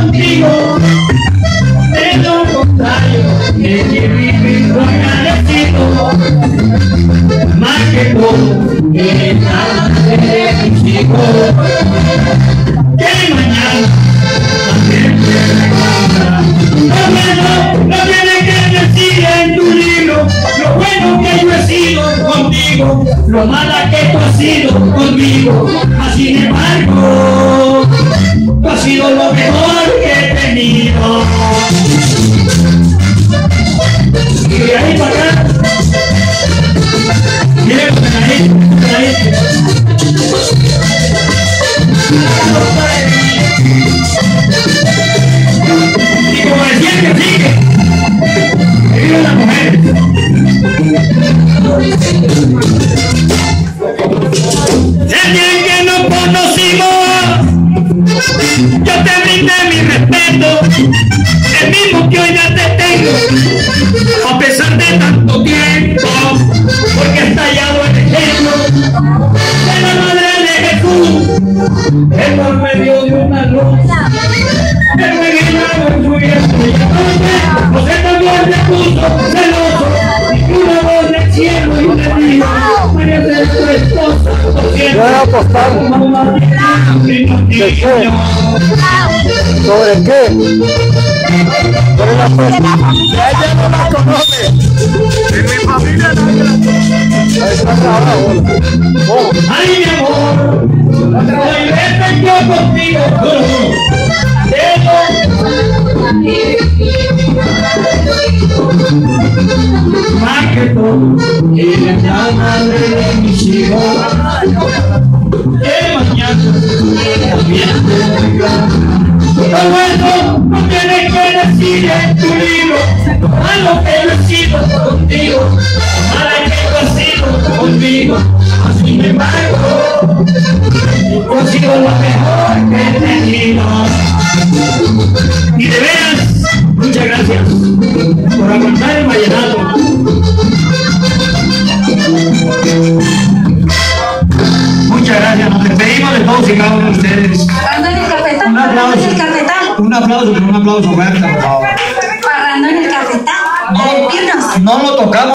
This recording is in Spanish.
contigo. De lo contrario, de mi vivir agradecido. Más que todo, eres nada de mis hijos. Que mañana también te recuerda. Lo bueno no tienes que decir en tu libro. Lo bueno que yo he sido contigo, lo mala que tú has sido conmigo. Mas sin embargo, tú has sido lo mejor que he tenido. Y de ahí para acá, miren para ahí, para ahí. Y como decía que sigue, que viven las mujeres. El día en que nos conocimos, yo te brindé mi respeto, el mismo que hoy ya te tengo, a pesar de tanto tiempo, porque ha estallado el ejemplo de la madre de Jesús, el por medio de una luz, el reguinado en su estrella, José también le puso celoso, y una voz del cielo y le dijo, María de tu esposa, Voy a apostar. ¿De qué? ¿Sobre qué? Sobre la apuesta. Ella no la conoce. En mi familia nadie la conoce. Ahí está ahora, hola. Ay, mi amor, hoy vete yo contigo, más que todo, eres la madre de mis hijos. Que mañana también te recuerda. Lo bueno no tienes que decir en tu libro. Lo malo que yo he sido contigo, lo mala que tú has sido conmigo. Sin embargo, tú has sido lo mejor que he tenido. Y de veras, muchas gracias por aguantar el vallenato. Muchas gracias, nos despedimos de todos y cada uno de ustedes. Un aplauso fuerte, por favor. Parrando en el cafetal. No lo tocamos.